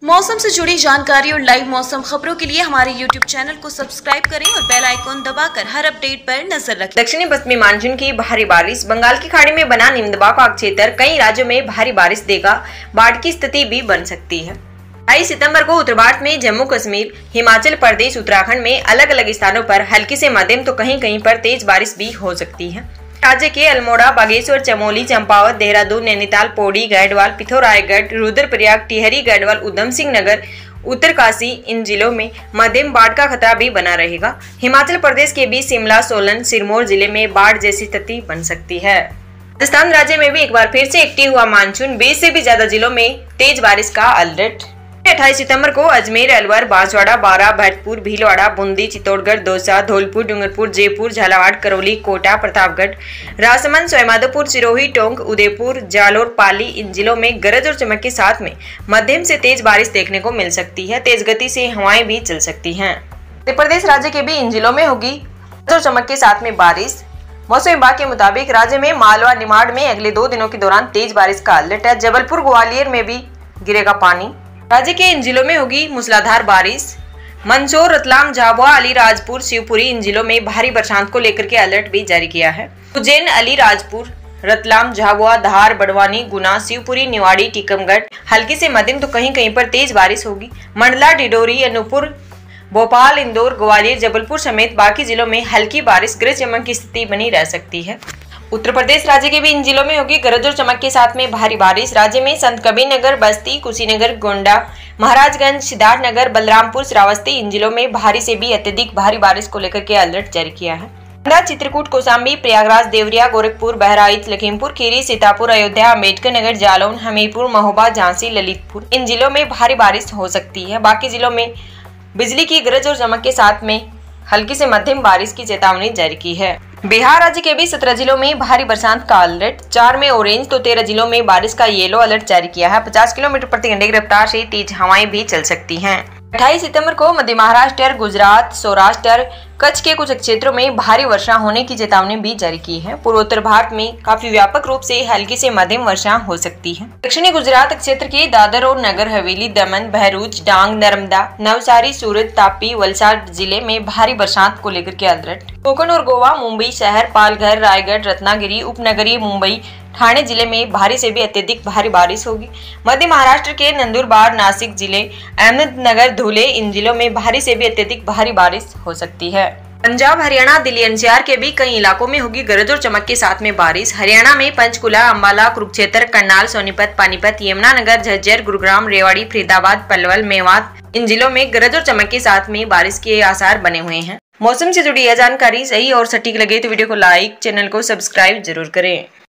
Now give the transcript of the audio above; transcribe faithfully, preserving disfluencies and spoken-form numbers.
मौसम से जुड़ी जानकारी और लाइव मौसम खबरों के लिए हमारे यूट्यूब चैनल को सब्सक्राइब करें और बेल आइकॉन दबाकर हर अपडेट पर नजर रखें। दक्षिणी पश्चिमी मानसून की भारी बारिश, बंगाल की खाड़ी में बना निम्न दबाव का क्षेत्र कई राज्यों में भारी बारिश देगा। बाढ़ की स्थिति भी बन सकती है। अट्ठाईस सितंबर को उत्तर भारत में जम्मू कश्मीर, हिमाचल प्रदेश, उत्तराखंड में अलग अलग स्थानों पर हल्की से मध्यम तो कहीं कहीं पर तेज बारिश भी हो सकती है। राज्य के अल्मोड़ा, बागेश्वर, चमोली, चंपावत, देहरादून, नैनीताल, पौड़ी, गढ़वाल, पिथौरागढ़, रुद्रप्रयाग, टिहरी, गढ़वाल, उधम सिंह नगर, उत्तरकाशी, इन जिलों में मध्यम बाढ़ का खतरा भी बना रहेगा। हिमाचल प्रदेश के भी शिमला, सोलन, सिरमौर जिले में बाढ़ जैसी स्थिति बन सकती है। राजस्थान राज्य में भी एक बार फिर से एक्टिव हुआ मानसून, बीस से भी ज्यादा जिलों में तेज बारिश का अलर्ट। अट्ठाईस सितंबर को अजमेर, अलवर, बांसवाड़ा, बारां, भरतपुर, भीलवाड़ा, बूंदी, चित्तौड़गढ़, दौसा, धौलपुर, डूंगरपुर, जयपुर, झालावाड़, करौली, कोटा, प्रतापगढ़, राजसमंद, सवाईमाधोपुर, सिरोही, टोंक, उदयपुर, जालोर, पाली, इन जिलों में गरज और चमक के साथ में मध्यम से तेज बारिश देखने को मिल सकती है। तेज गति से हवाएं भी चल सकती हैं। मध्य प्रदेश राज्य के भी इन जिलों में होगी गरज और चमक के साथ में बारिश। मौसम विभाग के मुताबिक राज्य में मालवा, निमाड़ में अगले दो दिनों के दौरान तेज बारिश का अलर्ट है। जबलपुर, ग्वालियर में भी गिरेगा पानी। राज्य के इन जिलों में होगी मूसलाधार बारिश। मंदसौर, रतलाम, झाबुआ, अलीराजपुर, शिवपुरी, इन जिलों में भारी बरसात को लेकर के अलर्ट भी जारी किया है। उज्जैन, अलीराजपुर, रतलाम, झाबुआ, धार, बड़वानी, गुना, शिवपुरी, निवाड़ी, टीकमगढ़ हल्की से मध्यम तो कहीं कहीं पर तेज बारिश होगी। मंडला, डिडोरी, अनूपपुर, भोपाल, इंदौर, ग्वालियर, जबलपुर समेत बाकी जिलों में हल्की बारिश, गरज चमक की स्थिति बनी रह सकती है। उत्तर प्रदेश राज्य के भी इन जिलों में होगी गरज और चमक के साथ में भारी बारिश। राज्य में संत कबीरनगर, बस्ती, कुशीनगर, गोंडा, महाराजगंज, सिद्धार्थनगर, बलरामपुर, श्रावस्ती, इन जिलों में भारी से भी अत्यधिक भारी बारिश को लेकर के अलर्ट जारी किया है। चित्रकूट, कौशाम्बी, प्रयागराज, देवरिया, गोरखपुर, बहराइच, लखीमपुर खीरी, सीतापुर, अयोध्या, अम्बेडकर नगर, जालौन, हमीरपुर, महोबा, झांसी, ललितपुर, इन जिलों में भारी बारिश हो सकती है। बाकी जिलों में बिजली की गरज और चमक के साथ में हल्की से मध्यम बारिश की चेतावनी जारी की है। बिहार राज्य के भी सत्रह जिलों में भारी बरसात का अलर्ट, चार में ऑरेंज तो तेरह जिलों में बारिश का येलो अलर्ट जारी किया है। पचास किलोमीटर प्रति घंटे की रफ्तार से तेज हवाएं भी चल सकती हैं। अट्ठाईस सितंबर को मध्य महाराष्ट्र, गुजरात, सौराष्ट्र, कच्छ के कुछ क्षेत्रों में भारी वर्षा होने की चेतावनी भी जारी की है। पूर्वोत्तर भारत में काफी व्यापक रूप से हल्की से मध्यम वर्षा हो सकती है। दक्षिणी गुजरात क्षेत्र के दादर और नगर हवेली, दमन, भरूच, डांग, नर्मदा, नवसारी, सूरत, तापी, वलसाड जिले में भारी बरसात को लेकर के अलर्ट। कोंकण और गोवा, मुंबई शहर, पालघर, रायगढ़, रत्नागिरी, उपनगरीय मुंबई, ठाणे जिले में भारी से भी अत्यधिक भारी बारिश होगी। मध्य महाराष्ट्र के नंदुरबार, नासिक जिले, अहमदनगर, धुले, इन जिलों में भारी से भी अत्यधिक भारी बारिश हो सकती है। Punjab, Haryana, Delhi N C R के भी कई इलाकों में होगी गरज और चमक के साथ में बारिश। हरियाणा में पंचकुला, अंबाला, कुरुक्षेत्र, करनाल, सोनीपत, पानीपत, यमुनानगर, झज्जर, गुरुग्राम, रेवाड़ी, फरीदाबाद, पलवल, मेवात, इन जिलों में गरज और चमक के साथ में बारिश के आसार बने हुए हैं। मौसम से जुड़ी यह जानकारी सही और सटीक लगे तो वीडियो को लाइक, चैनल को सब्सक्राइब जरूर करें।